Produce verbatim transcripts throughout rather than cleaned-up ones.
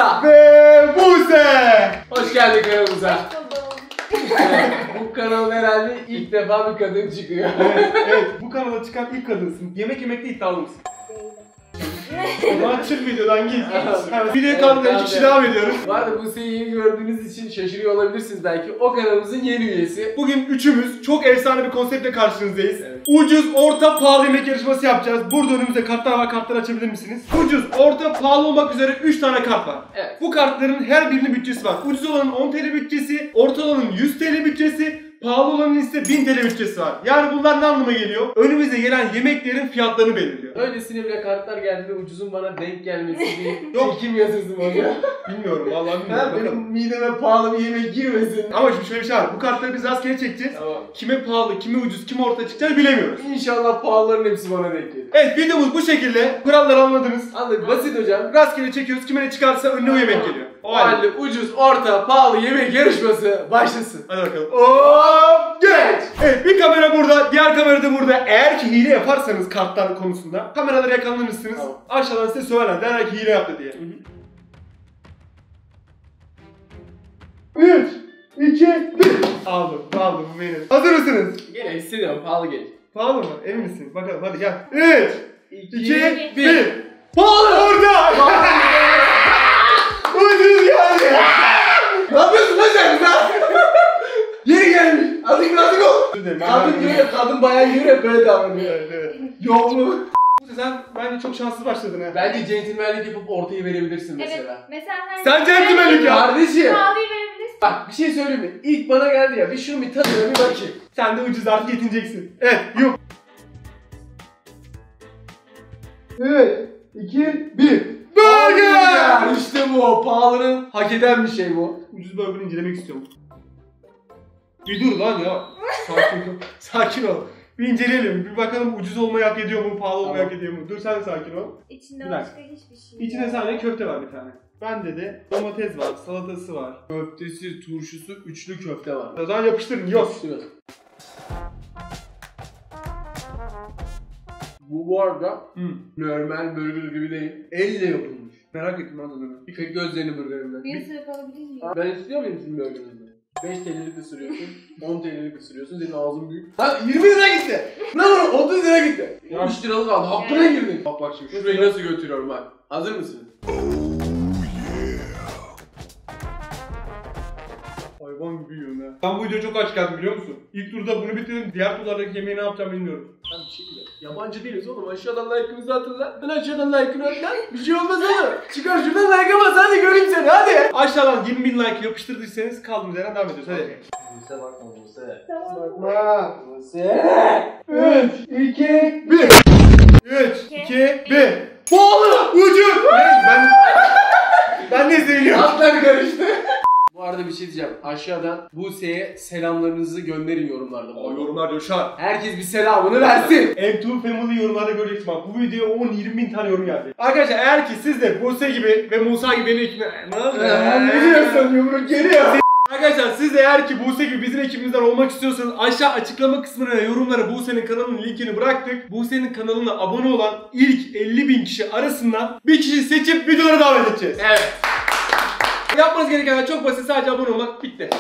Arda ve Buse. Hoş geldin kanalımıza. Hoş buldum. Evet, bu kanalın herhalde ilk defa bir kadın çıkıyor. Evet, evet, bu kanala çıkan ilk kadınsın. Yemek yemekte iddialı mısın? O zaman çık videodan git. Evet, videoya kalmadan iki kişi devam ediyoruz. Bu arada Buse'yi yeni gördüğünüz için şaşırıyor olabilirsiniz belki. O kanalımızın yeni üyesi. Bugün üçümüz çok efsane bir konseptle karşınızdayız. Evet. Ucuz, orta, pahalı yemek yarışması yapacağız. Burada önümüzde kartlar var, kartları açabilir misiniz? Ucuz, orta, pahalı olmak üzere üç tane kart var. Evet. Bu kartların her birinin bütçesi var. Ucuz olanın on TL bütçesi, orta olanın yüz TL bütçesi, pahalı olanın ise bin TL bütçesi var. Yani bunlar ne anlama geliyor? Önümüze gelen yemeklerin fiyatlarını belirliyor. Öylesine bile kartlar geldi ve ucuzun bana denk gelmesi bir Yok. çekim yazıldım onu. Bilmiyorum, vallahi Ha, bilmiyorum. benim Bakalım. mideme pahalı bir yemek girmesin. Ama şimdi şöyle bir şey var. Bu kartları biz rastgele çekeceğiz. Tamam. Kime pahalı, kime ucuz, kime orta çıkacağını bilemiyoruz. İnşallah pahalıların hepsi bana denk gelir. Evet, videomuz bu şekilde. Kuralları anladınız. Anladık, basit hocam. Rastgele çekiyoruz. Kime ne çıkarsa önüne o yemek geliyor. O halde ucuz, orta, pahalı yemek yarışması başlasın. Hadi bakalım. Hop geç. Evet, bir kamera burada, diğer kamera da burada. Eğer ki hile yaparsanız kartlar konusunda kameraları yakalanırsınız. Tamam. Aşağıdan size söylerler. Derler ki hile yaptı diye. üç, iki, bir. Aldım, aldım bu benim. Hazır mısınız? Gene hissediyorum, pahalı gelir. Pahalı mı? Emin misin? Bakalım hadi gel. üç, iki, bir. bir. Pahalı orada. Ucuz geldi. Ne yapıyorsun lan sen? Geri gelmiş. Azıcık birazcık ol. Kadın diyor ya, kadın bayan diyor ya, böyle davranıyor. Evet, evet. Yok mu? Sen bence çok şanssız başladın ha. Bence centilmenlik yapıp ortayı verebilirsin Evet. mesela. Mesela Sen centilmenlik yap. Kardeşim. Pahalıyı verebilirsin. Bak bir şey söyleyeyim mi? İlk bana geldi ya, bir şunu bir tadına bir bakayım. Sen de ucuz artık yetineceksin. Evet, yok. üç, iki, bir. Burger! İşte bu, pahalının hak eden bir şey bu. Ucuz burger incelemek istiyorum. Bir dur lan ya. Sakin ol. Sakin ol. Bir inceleyelim. Bir bakalım ucuz olmayı hak ediyor mu, pahalı olmayı Tamam. hak ediyor mu? Dur sen de sakin ol. İçinde Bir dakika. başka hiçbir şey İçinde yok. sadece köfte var bir tane. Bende de domates var, salatası var. Köftesi, turşusu, üçlü köfte var. O zaman yapıştırın. Yok. Evet. Bu bu arada Hı. normal burger gibi değil. Elle yapılmış. Merak ettim ben tadını. Bir tek gözlerini burgerimden. Bir ısırık alabilir miyim? Ben istiyor muyum sizin burgerinizden? beş TL'lik ısırıyorsun, on TL'lik ısırıyorsun, senin ağzın büyük. Ha yirmi lira gitti! Lan otuz lira gitti! Ya. üç liralık aldı, hakkına girdin. Bak bak şimdi şurayı nasıl götürüyorum bak. Hazır mısın? Hayvan gibi yiyorsun ha. Ben bu videoya çok aç geldim biliyor musun? İlk turda bunu bitirdim. Diğer turlardaki yemeği ne yapacağım bilmiyorum. Lan bir şey bile. Yabancı değiliz oğlum, aşağıdan like'ımızı atın lan. Ben aşağıdan like'ını at lan. Bir şey olmaz oğlum. Çıkar şuradan like'a bas, hadi göreyim seni, hadi. Aşağıdan yirmi bin like yapıştırdıysanız kaldığımız yerden devam ediyoruz. Hadi. Buse bakma Buse. Tamam. Bakma. Buse. üç, iki, bir. üç, iki, bir. Pahalı! Ucuz! Ne? Ben... Ben ne söylüyorum? Atlar karıştı. Bu arada bir şey diyeceğim. Aşağıdan Buse'ye selamlarınızı gönderin yorumlarda. O yorumlar coşar. Herkes bir selamını versin. M iki Family yorumlarda göreceksin bak. Bu videoya on yirmi bin tane yorum geldi. Arkadaşlar eğer ki siz de Buse gibi ve Musa gibi benim ekibime... Ne diyorsun, yumruk geliyor. Arkadaşlar siz de eğer ki Buse gibi bizim ekibimizden olmak istiyorsanız aşağı açıklama kısmına ve yorumlara Buse'nin kanalının linkini bıraktık. Buse'nin kanalına abone olan ilk elli bin kişi arasından bir kişi seçip videolara davet edeceğiz. Evet. Yapmanız gerekenler çok basit, sadece abone olmak, bitti.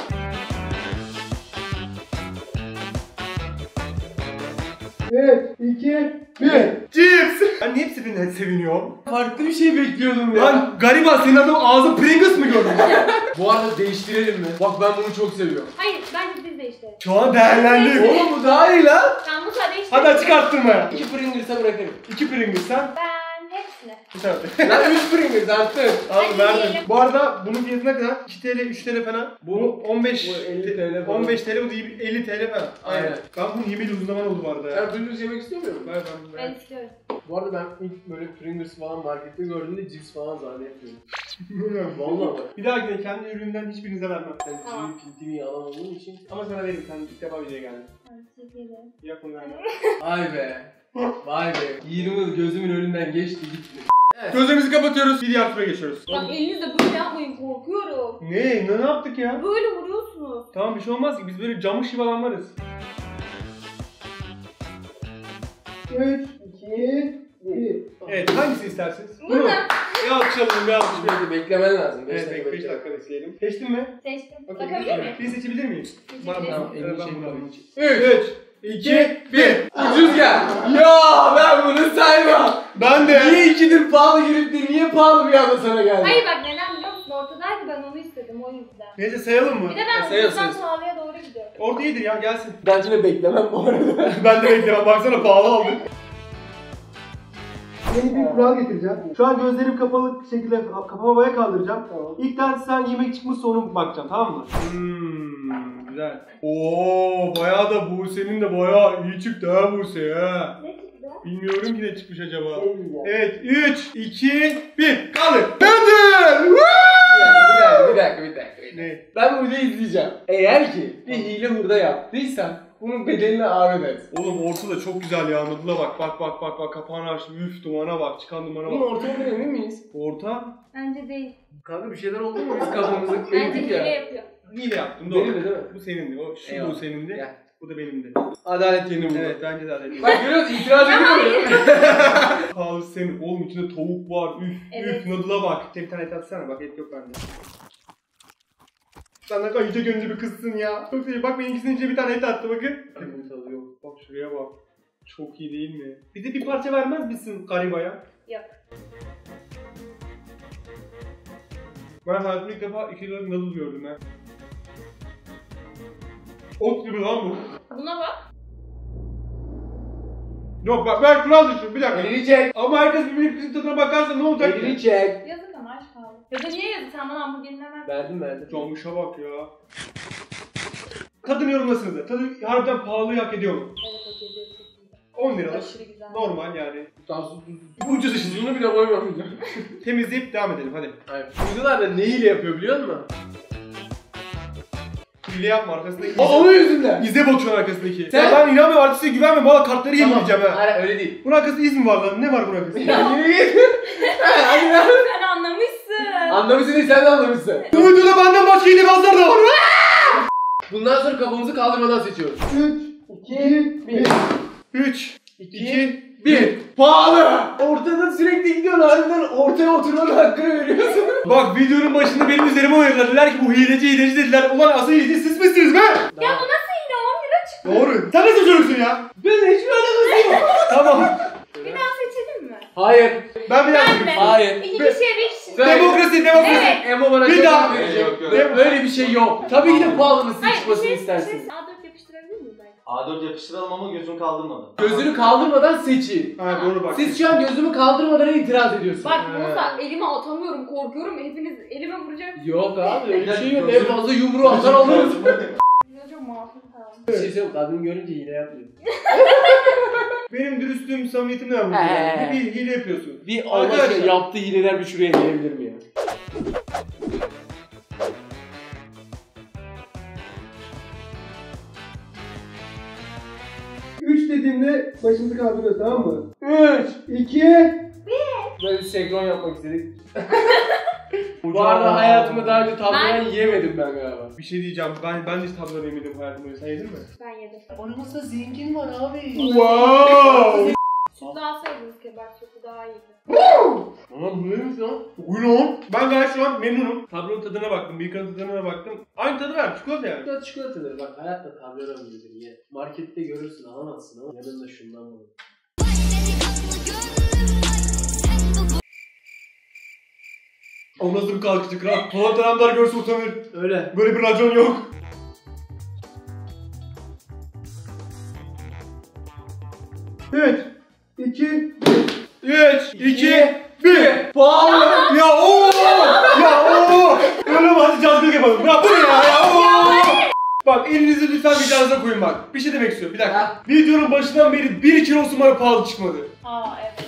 üç, iki, bir. Cips! Ben niye hepsi birinden seviniyorum? Farklı bir şey bekliyordum ya. Lan gariban, senin adamın ağzı Pringles mı gördün? Bu arada değiştirelim mi? Bak ben bunu çok seviyorum. Hayır, bence biz de işte. Şu an değerlendik. Oğlum bu daha iyi lan. Tamam, bu sadece işte. Hadi açık arttırma. İki Pringles'a bırakırım. İki Pringles sen. Ben hepsini. Tabii. Lan üç Pringles arttır. Abi Hadi verdim. yiyelim. Bu arada bunun fiyatı ne kadar? iki TL, üç TL falan. Bu on beş, Bu elli TL falan. on beş TL, bu da elli TL falan. Aynen. Ben bunu yemeli uzun zaman oldu bu arada ya. Sen Pringles yemek istiyor musun? Ben, ben, Ben ben. istiyorum. Bu arada ben ilk böyle Pringles falan markette gördüğümde cips falan zannetmiyorum. Bilmiyorum. Vallahi bak. Bir dahakine kendi ürünümden hiçbirinize vermem. Ben Tamam. cipi pintimi alamadığım için. Ama sana vereyim, sen ilk defa videoya geldin. Tamam, teşekkür ederim. Yapın yani. Vay be. Vay be. yirmi yıl gözümün önünden geçti gitti. Evet. Gözlerimizi kapatıyoruz, bir diğer tura geçiyoruz. Bak elinizle böyle yapmayın, korkuyorum. Ne? Ne, ne yaptık ya? Böyle vuruyorsunuz. Tamam, bir şey olmaz ki, biz böyle camış gibi adamlarız. üç, iki, Evet, hangisini istersiniz? Bunu. Bir alkışlayalım, bir alkışlayalım. Şimdi beklemen lazım. beş Evet, dakika beş bekle. dakika bekleyelim. Seçtin mi? Seçtim. Okey, Bakabilir miyim? bir seçebilir miyim? Bana tamam, elini Ben çekme. bunu üç, iki, bir. Ucuz gel. Ya ben bunu saymam. Ben de. Niye ikidir pahalı girip de niye pahalı bir anda sana geldi? Hayır bak neden biliyor musun? Ortadaydı ben onu istedim o yüzden. Neyse sayalım mı? Bir de ben Sayıyorsunuz. ucuzdan pahalıya doğru gidiyorum. Orada iyidir ya, gelsin. Ben yine beklemem bu arada. Ben de beklemem, baksana pahalı aldık. Yeni bir kural getireceğim. Şu an gözlerim kapalı şekilde kapamaya kaldıracağım. Tamam. İlk tane sen yemek çıkmışsa onu bakacağım, tamam mı? Hmm, güzel. Oo, bayağı da Buse'nin de bayağı iyi çıktı ha Buse ha. Ne çıktı? Bilmiyorum ki ne çıkmış acaba. Şey diyeceğim. Evet, üç, iki, bir, kaldır. Nedir? Bir dakika, bir dakika, bir dakika. bir dakika. Ne? Ben bu videoyu izleyeceğim. Eğer ki bir hile hurda yaptıysan bunun bedelini ağır ödersin. Oğlum ortada çok güzel ya, Anadolu'ya bak, bak bak bak bak, kapağını açtım, üf dumana bak, çıkan dumana Bunun bak. ortamından emin miyiz? Orta, Bence değil. Kanka bir şeyler oldu mu biz kafamızı Bence eğdik hile ya. yapıyor. hile yaptım, Benim doğru. de değil mi? Bu senindi, o şu Eyvallah. bu senindi, Gel. bu da benimdi. Adalet yeni buldu. Evet, bence de adaletli. Bak görüyor musun? İtiraz ediyor. Pahalı senin, oğlum içinde tavuk var, üf Evet. üf, noodle'a bak. Bir tane et atsana, bak et yok bende. Sen ne kadar yüce gönüllü bir kızsın ya. Çok iyi, bak benimkisinin içine bir tane et attı bakın. Bunun tadı yok, bak şuraya bak. Çok iyi değil mi? Bize bir parça vermez misin garibaya? Yok. Ben hayatımda ilk defa iki liralık noodle gördüm ha. Ot gibi lan bu. Buna bak. Yok bak, ben kural dışı, bir dakika. Elini çek. Ama herkes birbirinin kızın tadına bakarsa ne olacak Elini ki? çek. Yazık ama aç kaldı. Ya da niye yazık? Sen bana hamburgerinden ver. Verdim verdim. Camışa bak ya. Tadını yorumlasınız. Tadı harbiden pahalıyı hak ediyor mu? Evet o geliyor çok iyi. on liralık. Aşırı güzel. Normal yani. Tansız tuzsuz. Ucuz işin. Bunu bile koymamayacağım. Temizleyip devam edelim hadi. Hayır. Uygular da neyle yapıyor biliyor musun? Hile yapma, arkasındaki O ize, onun yüzünden. ize bakıyorsun arkasındaki. Sen- Ya ben inanmıyorum, artiste güvenmiyorum. Valla kartları yemeyeceğim ha. Hayır öyle değil. Bunun arkasında iz mi var lan? Ne var bunun arkasında? Ya yürü git. Hadi lan. Sen anlamışsın. Anlamışsın değil sen de anlamışsın. Bu videoda benden başka hilebazlar da var. Bundan sonra kafamızı kaldırmadan seçiyoruz. üç, iki, bir. üç, iki, bir. Pahalı. Ortada sürekli gidiyorsun harbiden ortaya oturmanın hakkını veriyorsun. Bak videonun başında benim üzerime oynadılar. Dediler ki bu hileci hileci dediler. Ulan asıl hileci siz misiniz be? Ya bu nasıl yine on lira çıktı? Doğru. Sen nasıl çocuksun ya? Ben hiçbir alakası yok. Tamam. Bir daha seçelim mi? Hayır. Ben bir daha Ben mi? Hayır. İki kişiye bir kişi. Ben- Demokrasi, demokrasi. Evet. Emo bana Bir çok daha. hak verecek. Yok, yok. Ve Böyle bir şey yok. Tabii ki de pahalının Hayır çıkmasını bir şey, istersin. bir şey A dört yapıştırabilir miyiz belki? A dört yapıştıralım ama gözünü kaldırmadan. Gözünü kaldırmadan seçin. Ha doğru bak. Siz şu an gözümü kaldırmadan itiraz ediyorsunuz. Bak He. Musa elime atamıyorum korkuyorum hepiniz elime vuracaksınız. Yok abi öyle bir şey yok. En fazla yumruğu atar alırız. Hocam masum kaldı. Bir şey söyleyeyim kadın görünce hile yapmıyor. Benim dürüstlüğüm, samimiyetim ne var? Ee. Bir hile yapıyorsun. Bir Allah Arkadaşlar. aşkına yaptığı hileler bir şuraya gelebilir mi ya? üç dediğimde başımızı kaldırıyoruz, tamam mı? üç, iki. Böyle bir senkron yapmak istedik. Bu arada hayatımda daha önce tabloyan Ben- yemedim ben galiba. Bir şey diyeceğim. Ben ben de hiç tablo yemedim hayatımda. Sen yedin mi? Ben yedim. Aramızda zengin var abi. Wow! Sütlü alsaydınız kebap sütü daha iyiydi. Aman bu neymiş lan? Ulan! Ben gayet şu an memnunum. Tablonun tadına baktım, bıyıkanın tadına baktım. Aynı tadı ver, çikolata yani. Çikolata çikolatadır bak hayatta tabloyan mıdır ye. Markette görürsün alamazsın ama yanında şundan var. O nasıl bir kalkıcı kral? Polat taraftar görse utanır. Öyle. Böyle bir racon yok. üç, iki, üç, iki, bir. Pahalı. Ya ooo! Ya ooo! Öyle mi? Hadi cazgır yapalım. Ya bu ne ya? Ya ooo! Bak elinizi lütfen vicdanınıza koyun bak. Bir şey demek istiyorum. Bir dakika. Ha. Videonun başından beri bir kilosu bana pahalı çıkmadı. Aa evet.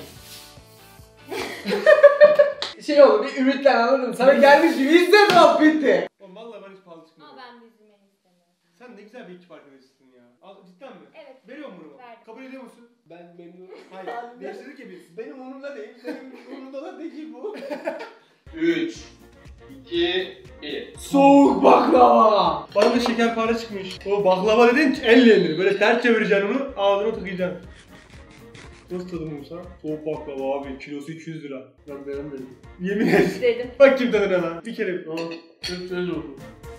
Şey oldu bir ümitler anladın mı? Sana gelmiş gibi izle drop bitti. Oğlum vallahi bana hiç pahalı çıkmadı. Ama ben de izlemeni istemiyorum. Sen ne güzel bir ekip arkadaşısın ya. Al, cidden mi? Evet. Veriyor musun bunu? Verdim. Kabul ediyor musun? Ben memnunum. Hayır. Değiştirdik ya biz. Benim umurumda değil. Benim umurumda da değil bu. üç, iki, bir. Soğuk baklava. Bana da şekerpare çıkmış. O baklava dedin elle yenir. Böyle ters çevireceksin onu, ağzına tıkayacaksın. Nasıl tadı Musa? Soğuk baklava abi. Kilosu iki yüz lira. Ben beğenmedim. Yemin et. Dedim. Bak kim tadına lan. Bir kere. Aa, çok söz oldu.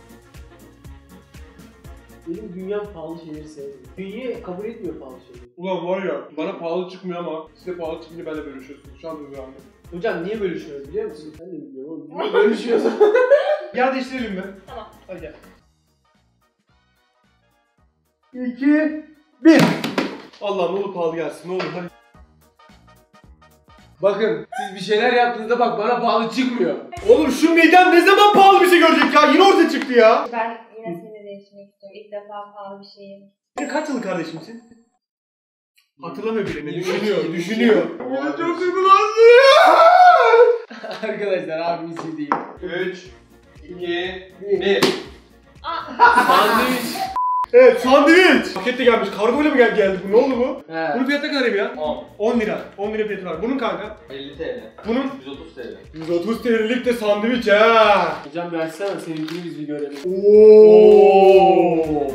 Benim dünyam pahalı şeyleri sevmiyor. Dünya kabul etmiyor pahalı şeyleri. Ulan var ya bana pahalı çıkmıyor ama size pahalı çıkınca benimle bölüşüyorsunuz. Şu an duygulandım. Hocam niye bölüşüyoruz biliyor musun? Ben de bilmiyorum oğlum. Niye bölüşüyoruz? Yer değiştirelim mi? Tamam. Hadi gel. İki, bir. Allah ne olur pahalı gelsin ne olur hadi. Bakın siz bir şeyler yaptığınızda bak bana pahalı çıkmıyor. Oğlum şu midem ne zaman pahalı bir şey görecek ya? Yine ortaya çıktı ya. Ben yine seni değiştirmek istiyorum. İlk defa pahalı bir şey yedim. Sen kaç yıllık kardeşimsin? Hatırlamıyor bile ne Düşünüyor, düşünüyor, düşünüyor. Oğlum Çok duygulandı. Arkadaşlar abimiz iyi değil. üç, iki, bir. Sandviç. Evet sandviç. Pakette gelmiş. Kargoyla mı gel geldi bu? Ne oldu bu? He. Bunun fiyatı ne kadar ya? on. on lira. on lira fiyatı var. Bunun kanka? elli TL. Bunun yüz otuz TL. yüz otuz TL'lik de sandviç ha. Hocam bir açsana seninkini biz bir görelim. Oo.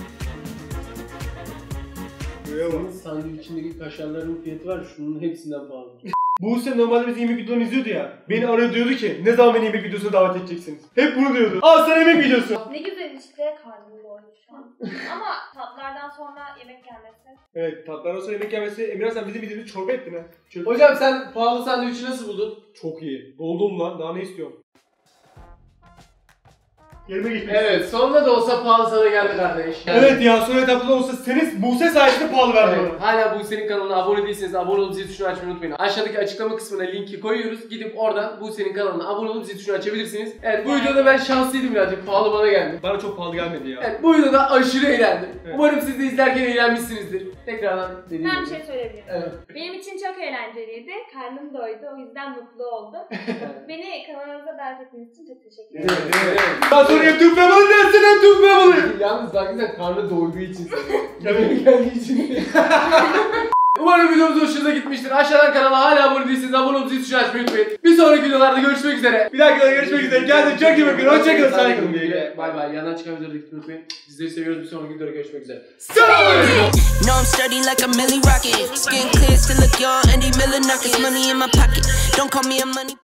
Senin sandviçindeki kaşarların fiyatı var şunun hepsinden pahalı. Buse normalde bizim yemek videolarını izliyordu ya. Beni arıyor diyordu ki ne zaman beni yemek videosuna davet edeceksiniz? Hep bunu diyordu. Al sana yemek videosu. Ne güzel işte, karnım doydu şu an. Ama tatlardan sonra yemek gelmesi. Evet tatlıdan sonra yemek gelmesi. Emirhan sen bizim videoda çorba ettin ha. Çorba. Hocam sen pahalı sandviçi nasıl buldun? Çok iyi. Doldum lan. Daha ne istiyorum? Yerime geçmek Evet sonunda da olsa pahalı sana geldi kardeş. Evet ya son etapta da olsa senin Buse sayesinde pahalı verdi Evet, bana. hala Buse'nin kanalına abone değilseniz abone olup zil tuşunu açmayı unutmayın. Aşağıdaki açıklama kısmına linki koyuyoruz. Gidip oradan Buse'nin kanalına abone olup zil tuşunu açabilirsiniz. Evet bu videoda ben şanslıydım birazcık. Pahalı bana geldi. Bana çok pahalı gelmedi ya. Evet bu videoda aşırı eğlendim. Evet. Umarım siz de izlerken eğlenmişsinizdir. Tekrardan dediğim Ben bir gibi. şey söyleyebilirim. Evet. Benim için çok eğlenceliydi. Karnım doydu. O yüzden mutlu oldum. Beni kanalınıza davet ettiğiniz için çok teşekkür ederim. Evet, evet, evet. Daha sonra hep Türk Memoli dersin hep Türk Memoli. Yalnız bak güzel karnı doyduğu için Tabii. seviyorum. Geldiği için. Umarım videomuz hoşunuza gitmiştir. Aşağıdan kanala hala abone değilseniz abone olup zil tuşunu açmayı unutmayın. Bir sonraki videolarda görüşmek üzere. Bir dahaki görüşmek üzere. Kendinize çok iyi bakın. Hoşçakalın. Saygılarımı Güle. Bay bay. Yandan çıkan videoları gitmeyi unutmayın. Sizleri seviyoruz. Bir sonraki videoda görüşmek üzere. Selamünaleyküm. No, I'm sturdy like a milli rocket. Skin clear, still look young. Andy Miller knockers, money in my pocket. Don't call me a money.